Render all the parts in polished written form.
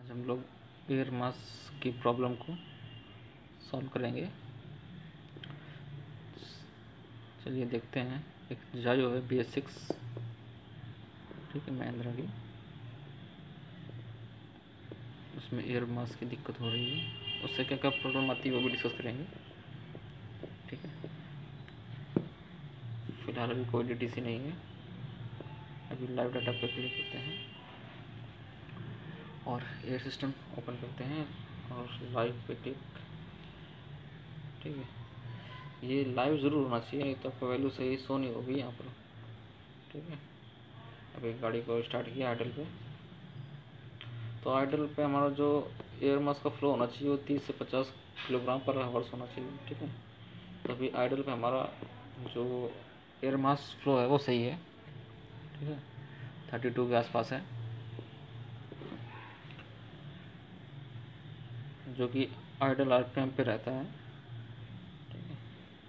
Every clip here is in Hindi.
आज हम लोग एयर मास की प्रॉब्लम को सॉल्व करेंगे। चलिए देखते हैं। एक जायो है BS6, ठीक है, महिंद्रा की, उसमें एयर मास की दिक्कत हो रही है। उससे क्या क्या प्रॉब्लम आती है वो भी डिस्कस करेंगे, ठीक है। फिलहाल अभी कोई DTC नहीं है। अभी लाइव डाटा पे क्लिक करते हैं और एयर सिस्टम ओपन करते हैं और लाइव पे क्लिक, ठीक है। ये लाइव ज़रूर होना चाहिए, नहीं तो आपका वैल्यू सही शो नहीं होगी यहाँ पर, ठीक है। अभी गाड़ी को स्टार्ट किया आइडल पे, तो आइडल पे हमारा जो एयर मास का फ्लो होना चाहिए वो 30 से 50 किलोग्राम पर आवर्स होना चाहिए, ठीक है। तो अभी आइडल पे हमारा जो एयर मास फ्लो है वो सही है, ठीक है, 32 के आसपास है, जो कि आइडल RPM पे रहता है, ठीक है।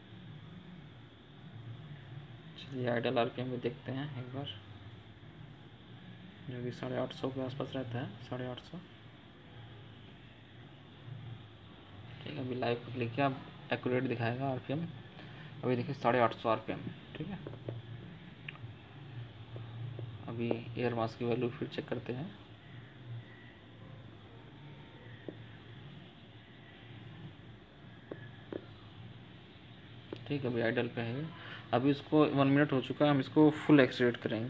चलिए आइडल RPM में देखते हैं एक बार, जो कि 850 के आसपास रहता है, 850, ठीक है। अभी लाइव पर क्लिक किया, अब एक्यूरेट दिखाएगा RPM। अभी देखिए 850 RPM, ठीक है। अभी एयर मास की वैल्यू फिर चेक करते हैं। ठीक है, अभी आइडल पे है। अभी इसको 1 मिनट हो चुका है, हम इसको फुल एक्सीलेट करेंगे।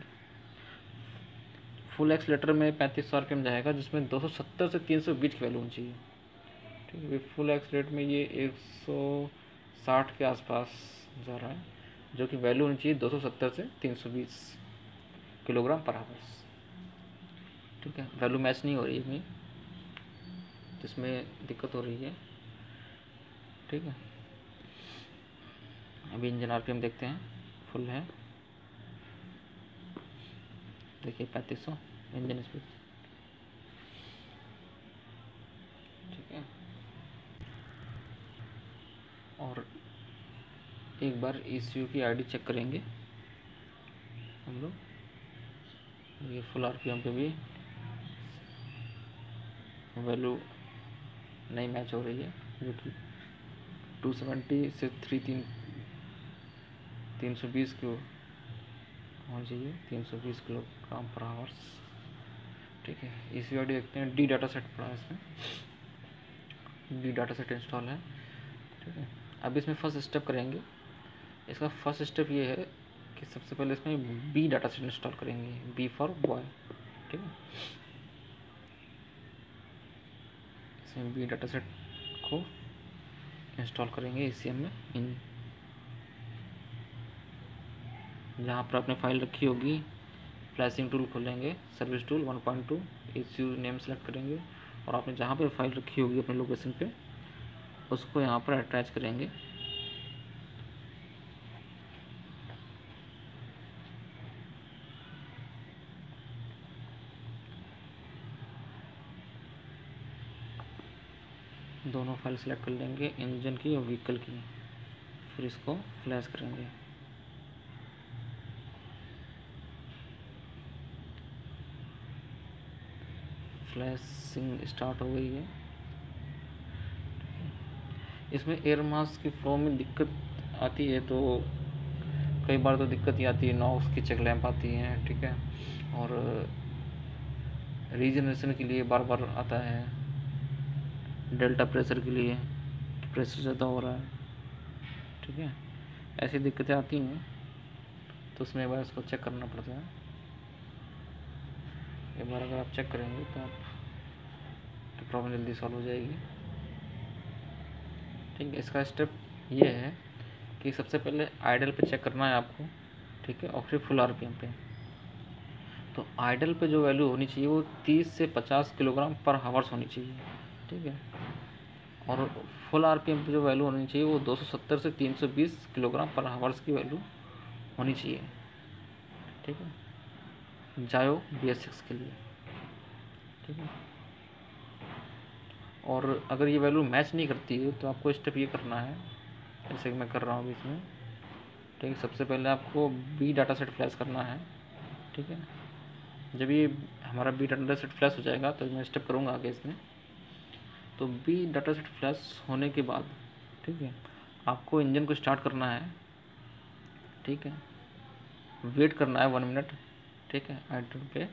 फुल एक्सीलेटर में 3500 RPM जाएगा, जिसमें 270 से 320 की वैल्यू होनी चाहिए, ठीक है। अभी फुल एक्सीलेट में ये 160 के आसपास जा रहा है, जो कि वैल्यू होनी चाहिए 270 से 320 किलोग्राम पर आवर्स, ठीक है। वैल्यू मैच नहीं हो रही है, जिसमें दिक्कत हो रही है, ठीक है। अभी इंजन RPM देखते हैं, फुल है, देखिए 3500 इंजन स्पीड, ठीक है। और एक बार ECU की ID चेक करेंगे हम लोग। ये फुल RPM पे भी वैल्यू नहीं मैच हो रही है, जो कि 270 से 320 की होनी चाहिए, 320 किलोग्राम पर आवर्स, ठीक है। ECU ID देखते हैं। D डाटा सेट पड़ा है इसमें, D डाटा सेट इंस्टॉल है, ठीक है। अब इसमें फर्स्ट स्टेप करेंगे। इसका फर्स्ट स्टेप ये है कि सबसे पहले इसमें B डाटा सेट इंस्टॉल करेंगे, B फॉर बॉय, ठीक है। इसमें B डाटा सेट को इंस्टॉल करेंगे ECM में। जहाँ पर आपने फाइल रखी होगी, फ्लैशिंग टूल खोलेंगे, service tool 1.2, ECU name select करेंगे और आपने जहाँ पर फाइल रखी होगी अपने लोकेशन पे, उसको यहाँ पर अटैच करेंगे। दोनों फाइल सेलेक्ट कर लेंगे, इंजन की और व्हीकल की, फिर इसको फ्लैश करेंगे। फ्लैशिंग स्टार्ट हो गई है। इसमें एयर मास की फ्लो में दिक्कत आती है, तो कई बार तो दिक्कत ही आती है, नॉक्स की चेक लैंप आती हैं, ठीक है। और रीजनरेशन के लिए बार बार आता है, डेल्टा प्रेशर के लिए, प्रेशर ज़्यादा हो रहा है, ठीक है। ऐसी दिक्कतें आती हैं, तो उसमें एक बार इसको चेक करना पड़ता है। एक बार अगर आप चेक करेंगे तो आप तो प्रॉब्लम जल्दी सॉल्व हो जाएगी, ठीक है। इसका स्टेप ये है कि सबसे पहले आइडल पे चेक करना है आपको, ठीक है, और फिर फुल RPM पे। तो आइडल पे जो वैल्यू होनी चाहिए वो 30 से 50 किलोग्राम पर हावर्स होनी चाहिए, ठीक है। और फुल RPM पे जो वैल्यू होनी चाहिए वो 270 से 320 किलोग्राम पर हावर्स की वैल्यू होनी चाहिए, ठीक है, जायो BS6 के लिए, ठीक है। और अगर ये वैल्यू मैच नहीं करती है तो आपको स्टेप ये करना है, जैसे कि मैं कर रहा हूँ इसमें, ठीक है। सबसे पहले आपको B डाटा सेट फ्लैश करना है, ठीक है। जब ये हमारा बी डाटा सेट फ्लैश हो जाएगा, तो मैं स्टेप करूँगा आगे इसमें। तो बी डाटा सेट फ्लैश होने के बाद, ठीक है, आपको इंजन को स्टार्ट करना है, ठीक है, वेट करना है 1 मिनट, ठीक है, आइडल पे,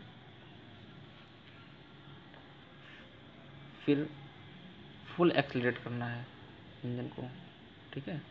फिर फुल एक्सीलरेट करना है इंजन को, ठीक है,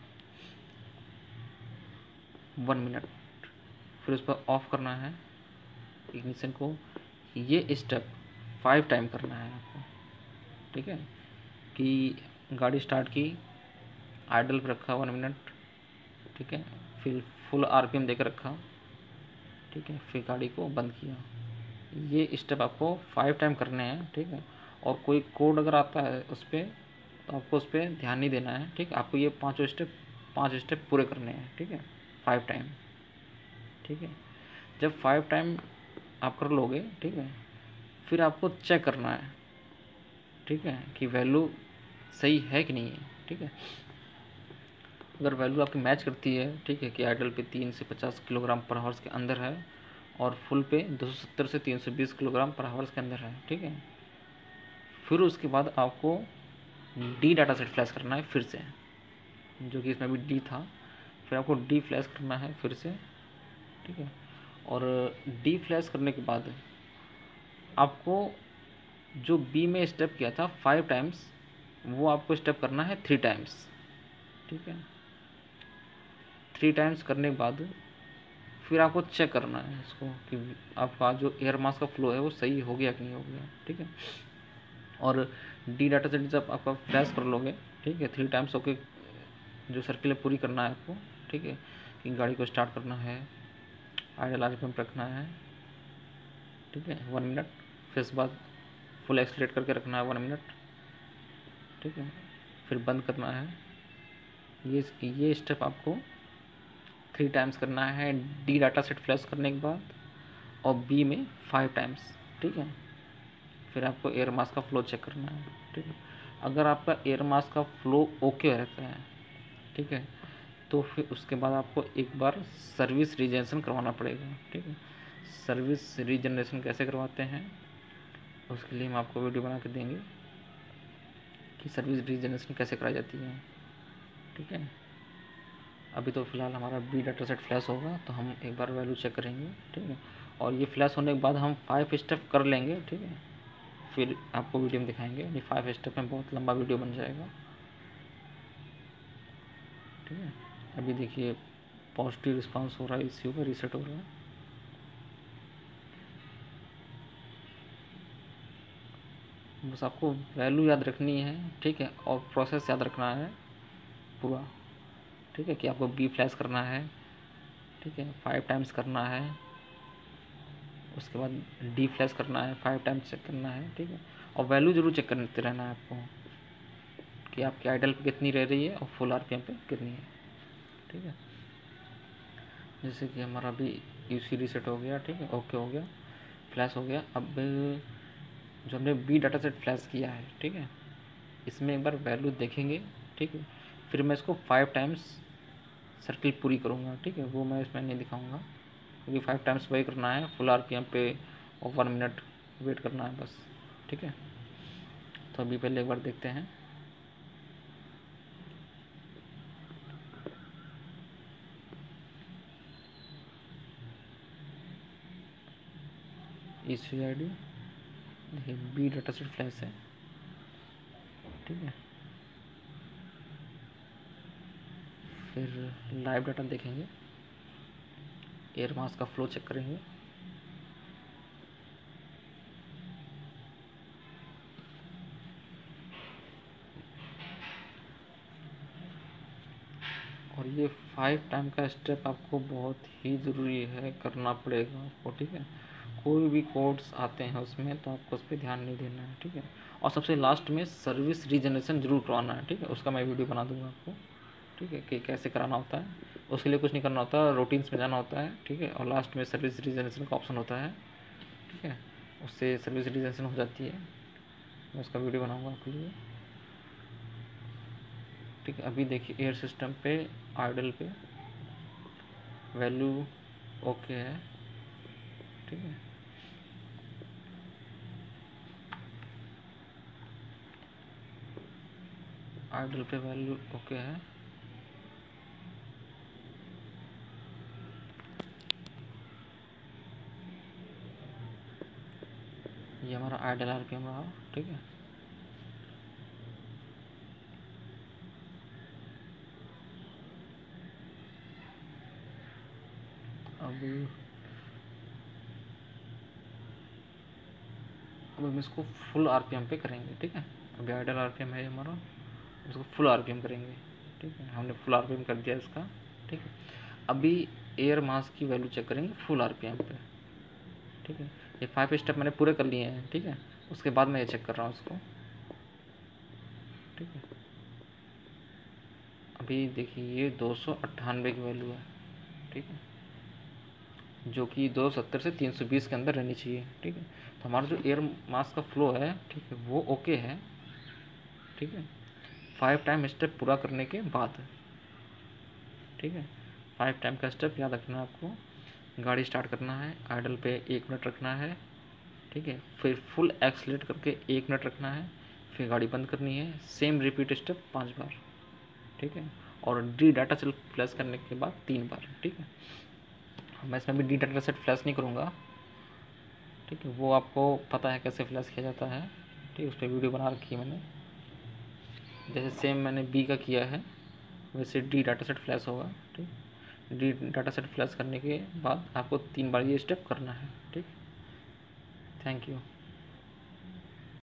1 मिनट, फिर उस पर ऑफ करना है इग्निशन को। ये स्टेप 5 टाइम करना है आपको, ठीक है, कि गाड़ी स्टार्ट की, आइडल पे रखा 1 मिनट, ठीक है, फिर फुल आरपीएम देकर रखा, ठीक है, फिर गाड़ी को बंद किया। ये स्टेप आपको 5 टाइम करने हैं, ठीक है। और कोई कोड अगर आता है उस पर, तो आपको उस पर ध्यान नहीं देना है, ठीक है। आपको ये 5 स्टेप पूरे करने हैं, ठीक है, 5 टाइम, ठीक है। जब 5 टाइम आप कर लोगे, ठीक है, फिर आपको चेक करना है, ठीक है, कि वैल्यू सही है कि नहीं है, ठीक है। अगर वैल्यू आपकी मैच करती है, ठीक है, कि आइडल पे 3 से 50 किलोग्राम पर आवर्स के अंदर है और फुल पे 270 से 320 किलोग्राम पर आवर्स के अंदर है, ठीक है, फिर उसके बाद आपको डी डाटा सेट फ्लैश करना है फिर से, जो कि इसमें भी डी था, फिर आपको डी फ्लैश करना है फिर से, ठीक है। और डी फ्लैश करने के बाद आपको जो बी में स्टेप किया था 5 टाइम्स, वो आपको स्टेप करना है 3 टाइम्स, ठीक है। 3 टाइम्स करने के बाद फिर आपको चेक करना है इसको कि आपका जो एयर मास का फ्लो है वो सही हो गया कि नहीं हो गया, ठीक है। और डी डाटा सेट जब आपका फ्लैश कर लोगे, ठीक है, 3 टाइम्स होके जो सर्किल पूरी करना है आपको, ठीक है, कि गाड़ी को स्टार्ट करना है, आइडल आरपीएम रखना है, ठीक है, 1 मिनट, फिर उसके बाद फुल एक्सीलरेट करके रखना है 1 मिनट, ठीक है, फिर बंद करना है। ये स्टेप आपको 3 टाइम्स करना है डी डाटा सेट फ्लैश करने के बाद, और बी में 5 टाइम्स, ठीक है। फिर आपको एयर मास का फ्लो चेक करना है, ठीक है। अगर आपका एयर मास का फ्लो ओके रहता है, ठीक है, तो फिर उसके बाद आपको एक बार सर्विस रीजनरेशन करवाना पड़ेगा, ठीक है। सर्विस रीजनरेशन कैसे करवाते हैं, उसके लिए हम आपको वीडियो बना के देंगे कि सर्विस रीजनरेशन कैसे कराई जाती है, ठीक है। अभी तो फ़िलहाल हमारा बी डाटा सेट फ्लैश होगा, तो हम एक बार वैल्यू चेक करेंगे, ठीक है। और ये फ्लैश होने के बाद हम 5 स्टेप कर लेंगे, ठीक है, फिर आपको वीडियो में दिखाएंगे। ये 5 स्टेप में बहुत लंबा वीडियो बन जाएगा, ठीक है। अभी देखिए पॉजिटिव रिस्पांस हो रहा है, इसी का रीसेट हो रहा है। बस आपको वैल्यू याद रखनी है, ठीक है, और प्रोसेस याद रखना है पूरा, ठीक है, कि आपको बी फ्लैश करना है, ठीक है, 5 टाइम्स करना है, उसके बाद डी फ्लैश करना है, 5 टाइम्स चेक करना है, ठीक है। और वैल्यू जरूर चेक करते रहना है आपको कि आपकी आइडल पे कितनी रह रही है और फुल आरपीएम पे कितनी है, ठीक है। जैसे कि हमारा अभी यूसी रीसेट हो गया, ठीक है, ओके हो गया, फ्लैश हो गया। अब जो हमने बी डाटा सेट फ्लैश किया है, ठीक है, इसमें एक बार वैल्यू देखेंगे, ठीक है, फिर मैं इसको 5 टाइम्स सर्किल पूरी करूँगा, ठीक है, वो मैं इसमें नहीं दिखाऊँगा, क्योंकि 5 टाइम्स वही करना है फुल आरपीएम पे, और 1 मिनट वेट करना है बस, ठीक है। तो अभी पहले एक बार देखते हैं। ईसी आई डी देखिए, बी डाटा सेट फ्लैश है, ठीक है। फिर लाइव डाटा देखेंगे, एयर मास का फ्लो चेक करेंगे, और ये 5 टाइम का स्टेप आपको बहुत ही ज़रूरी है, करना पड़ेगा आपको, ठीक है। कोई भी कोड्स आते हैं उसमें, तो आपको उस पर ध्यान नहीं देना है, ठीक है। और सबसे लास्ट में सर्विस रीजनरेशन जरूर करवाना है, ठीक है, उसका मैं वीडियो बना दूंगा आपको, ठीक है, कि कैसे कराना होता है। उसके लिए कुछ नहीं करना होता, रूटीन्स में जाना होता है, ठीक है, और लास्ट में सर्विस रीजनरेशन का ऑप्शन होता है, ठीक है, उससे सर्विस रीजनरेशन हो जाती है। मैं उसका वीडियो बनाऊँगा आपके लिए, ठीक है। अभी देखिए एयर सिस्टम पे, आइडल पे वैल्यू ओके है, ठीक है। आइडल पे वैल्यू ओके है। ये हमारा आइडल आरपीएम रहा, ठीक है। अब हम इसको फुल आरपीएम पे करेंगे, ठीक है। अभी आइडल आरपीएम है हमारा, इसको फुल आरपीएम करेंगे, ठीक है। हमने फुल आरपीएम कर दिया इसका, ठीक है। अभी एयर मास की वैल्यू चेक करेंगे फुल आरपीएम पे, ठीक है। ये 5 स्टेप मैंने पूरे कर लिए हैं, ठीक है। उसके बाद मैं ये चेक कर रहा हूँ उसको, ठीक है। अभी देखिए ये 298 की वैल्यू है, ठीक है, जो कि 270 से 320 के अंदर रहनी चाहिए, ठीक है। तो हमारा जो एयर मास का फ्लो है, ठीक है, वो ओके है, ठीक है। 5 टाइम स्टेप पूरा करने के बाद, ठीक है। 5 टाइम का स्टेप याद रखना है आपको। गाड़ी स्टार्ट करना है, आइडल पे 1 मिनट रखना है, ठीक है। फिर फुल एक्सलेट करके 1 मिनट रखना है, फिर गाड़ी बंद करनी है। सेम रिपीट स्टेप 5 बार, ठीक है। और डी डाटा सेट फ्लैश करने के बाद 3 बार, ठीक है। मैं इसमें भी डी डाटा सेट फ्लैश नहीं करूँगा, ठीक है। वो आपको पता है कैसे फ्लैश किया जाता है, ठीक है। उस पर वीडियो बना रखी है मैंने। जैसे सेम मैंने बी का किया है वैसे डी डाटा सेट फ्लैश होगा, ठीक। डी डाटा सेट फ्लैश करने के बाद आपको 3 बार ये स्टेप करना है, ठीक। Thank you.